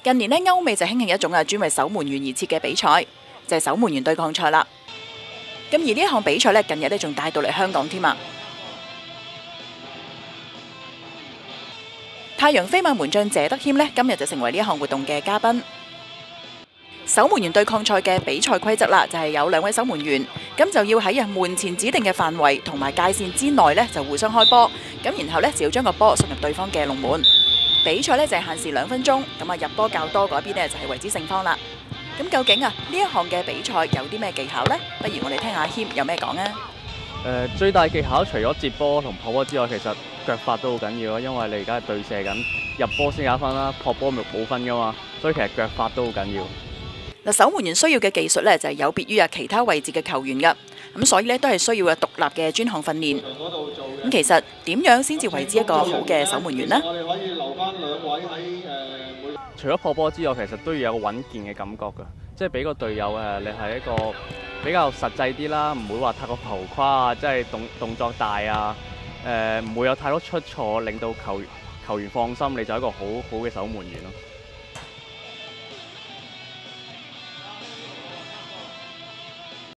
近年呢，歐美就興起一種專為守門員而設嘅比賽，就係守門員對抗賽啦。咁而呢一項比賽呢，近日呢仲帶到嚟香港添啊！太陽飛馬門將謝德謙呢，今日就成為呢一項活動嘅嘉賓。守門員對抗賽嘅比賽規則啦，就係有2位守門員，咁就要喺門前指定嘅範圍同埋界線之內呢，就互相開波，咁然後呢，就要將個波送入對方嘅龍門。比賽呢，就係限時2分鐘，咁入波較多嗰邊呢，就係為之勝方啦。咁究竟呢一項嘅比賽有啲咩技巧呢？不如我哋聽下謙有咩講啊？ 最大技巧除咗接波同撲波之外，其實腳法都好緊要咯，因為你而家係對射緊，入波先有分啦，撲波咪冇分噶嘛，所以其實腳法都好緊要。 嗱，守門員需要嘅技術呢，就係有別於其他位置嘅球員噶，咁所以呢，都係需要獨立嘅專項訓練。咁其實點樣先至為之一個好嘅守門員呢？ 我哋可以留翻2位喺除咗撲波之外，其實都要有個穩健嘅感覺㗎，即係俾個隊友你係一個比較實際啲啦，唔會話太過浮誇啊，即係動作大啊，唔會有太多出錯，令到球員放心，你就係一個好好嘅守門員咯。